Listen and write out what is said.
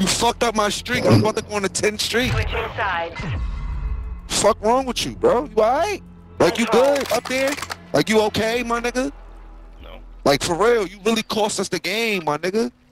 You fucked up my streak. I'm about to go on a 10 streak. Switching sides. Fuck wrong with you, bro? You alright? Like you good up there? Like you okay, my nigga? No. Like for real, you really cost us the game, my nigga.